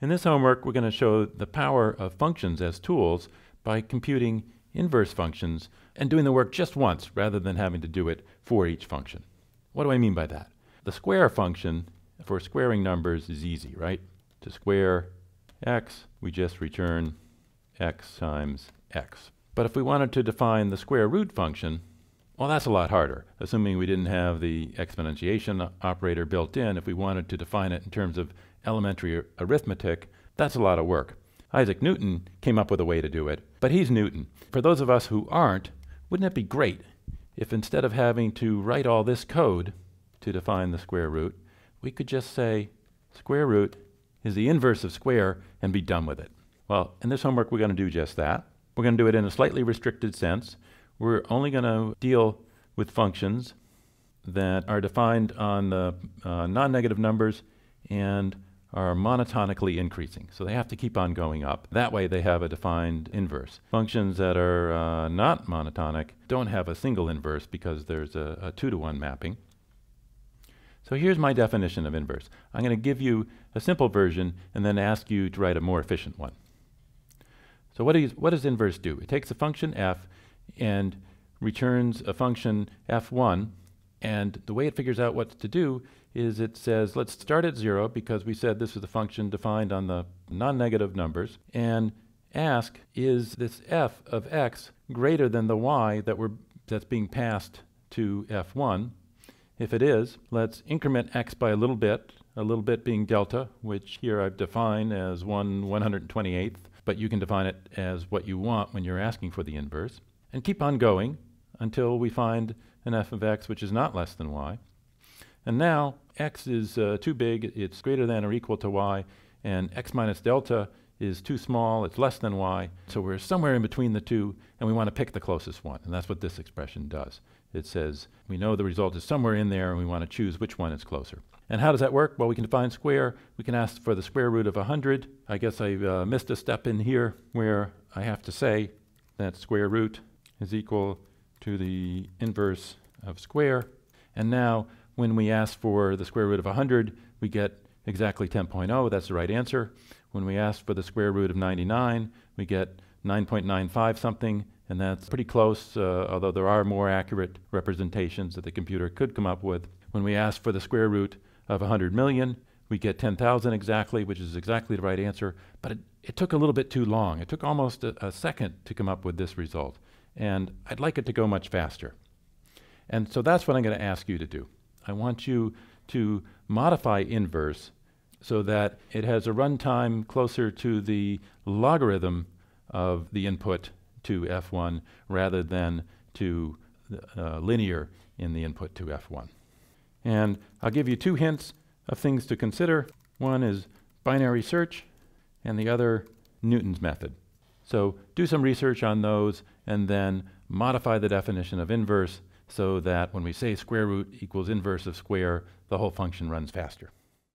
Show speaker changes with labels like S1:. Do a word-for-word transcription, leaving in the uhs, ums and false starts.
S1: In this homework, we're going to show the power of functions as tools by computing inverse functions and doing the work just once rather than having to do it for each function. What do I mean by that? The square function for squaring numbers is easy, right? To square x, we just return x times x. But if we wanted to define the square root function, well, that's a lot harder. Assuming we didn't have the exponentiation operator built in, if we wanted to define it in terms of elementary ar arithmetic, that's a lot of work. Isaac Newton came up with a way to do it, but he's Newton. For those of us who aren't, wouldn't it be great if instead of having to write all this code to define the square root, we could just say square root is the inverse of square and be done with it? Well, in this homework, we're going to do just that. We're going to do it in a slightly restricted sense. We're only going to deal with functions that are defined on the uh, non-negative numbers and are monotonically increasing. So they have to keep on going up. That way they have a defined inverse. Functions that are uh, not monotonic don't have a single inverse because there's a, a two to one mapping. So here's my definition of inverse. I'm going to give you a simple version and then ask you to write a more efficient one. So what, is, what does inverse do? It takes a function f and returns a function f one, and the way it figures out what to do is it says, let's start at zero because we said this is a function defined on the non-negative numbers, and ask, is this f of x greater than the y that we're, that's being passed to f one? If it is, let's increment x by a little bit, a little bit being delta, which here I've defined as one one hundred twenty-eighth, but you can define it as what you want when you're asking for the inverse. And keep on going until we find an f of x which is not less than y. And now x is uh, too big, it's greater than or equal to y, and x minus delta is too small, it's less than y. So we're somewhere in between the two, and we want to pick the closest one. And that's what this expression does. It says we know the result is somewhere in there, and we want to choose which one is closer. And how does that work? Well, we can define square. We can ask for the square root of one hundred. I guess I uh, missed a step in here where I have to say that square root is equal to the inverse of square. And now when we ask for the square root of one hundred, we get exactly ten point zero. That's the right answer. When we ask for the square root of ninety-nine, we get nine point nine five something, and that's pretty close, uh, although there are more accurate representations that the computer could come up with. When we ask for the square root of one hundred million, we get ten thousand exactly, which is exactly the right answer, but it, it took a little bit too long. It took almost a, a second to come up with this result, and I'd like it to go much faster. And so that's what I'm going to ask you to do. I want you to modify inverse so that it has a runtime closer to the logarithm of the input to f one rather than to uh, linear in the input to f one. And I'll give you two hints of things to consider. One is binary search, and the other Newton's method. So do some research on those and then modify the definition of inverse so that when we say square root equals inverse of square, the whole function runs faster.